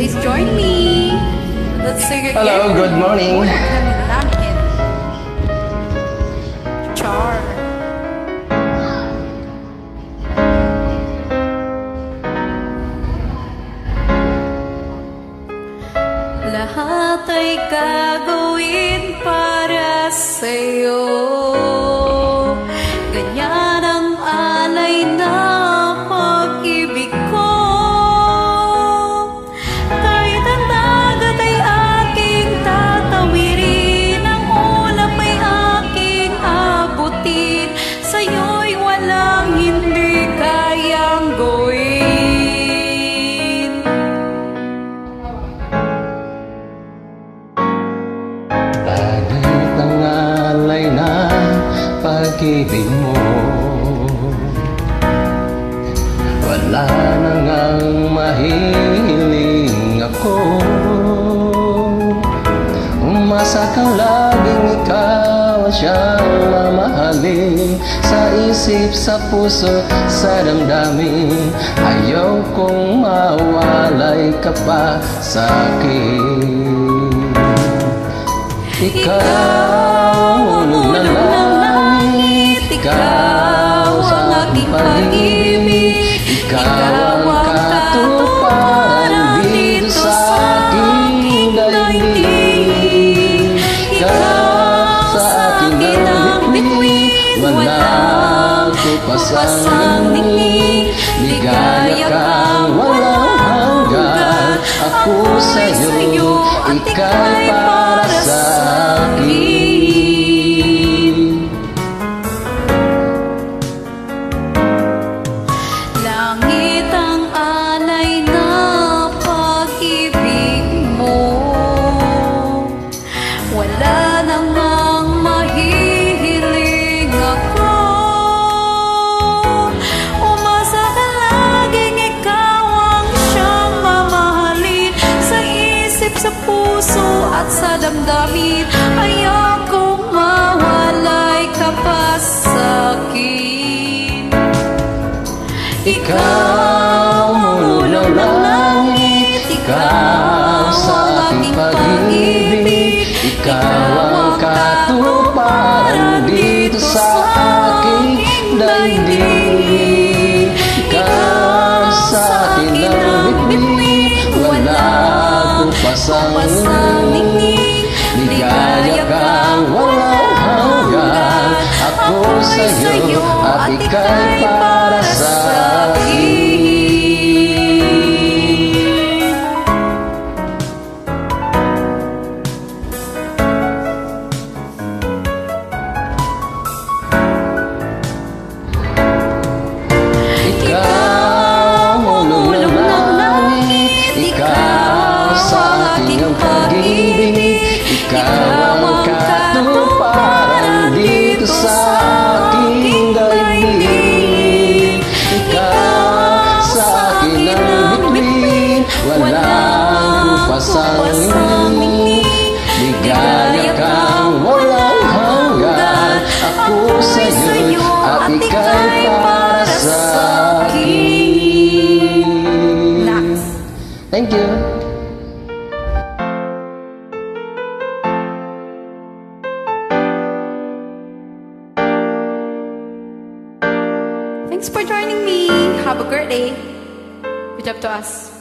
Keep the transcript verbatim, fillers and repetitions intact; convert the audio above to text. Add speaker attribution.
Speaker 1: Please join me. Let's sing again.
Speaker 2: Hello, good morning.
Speaker 1: Char. Lahat ay gagawin para sa'yo. Ganyan ang alay na pag-ibig ko. Kahit ang dagat ay aking tatawirin, ang ulap ay aking abutin, sa'yo'y walang hindi kayang gawin.
Speaker 2: Kahit ang alay na pag-ibig mo, wala na ngang mahihiling ako. Umasa kang laging ikaw siyang mamahalin, sa isip, sa puso, sa damdamin. Ayaw kong mawalay ka pa sa'kin. Ikaw ang ulong ng langit, ikaw ang aking pag-ibig, ikaw ang katuparan dito sa aking daigdig. Ikaw sa akin ang bituin, walang kupasang ningning. Ligaya kang walang hanggan, ako sa'yo, ika'y para sa akin.
Speaker 1: Langit ang alay na pag-ibig mo, wala namang mahihiling ako. Umasa ka laging ikaw ang siyang mamahalin, sa isip, sa puso at sa damdamin. Ayaw kong mawalay ka pa sa'kin.
Speaker 2: Ikaw ang ulong ng langit, ikaw sa aking pag-ibig, ikaw ang katuparan dito sa aking daigdig. Ikaw sa akin ang bituin, walang kupasang ningning. Ligaya kang walang hanggan, ako sa'yo at ika'y para sa akin. Ikaw ang ulong ng langit, ikaw sa aking ang pag-ibig, ikaw ang katuparan dito sa aking daigdig. Ikaw sa akin ang bituin, walang kupasang ningning. Ligaya kang walang hanggan, ako sa'yo at ika'y para sa akin. Thank you.
Speaker 1: Thanks for joining me. Have a great day. Good job to us.